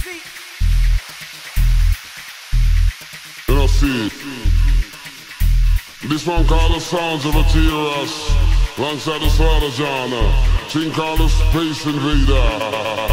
You know, see, this one called the Sounds of a T-Rush, alongside the Slaughter genre, thing called the Space Invader.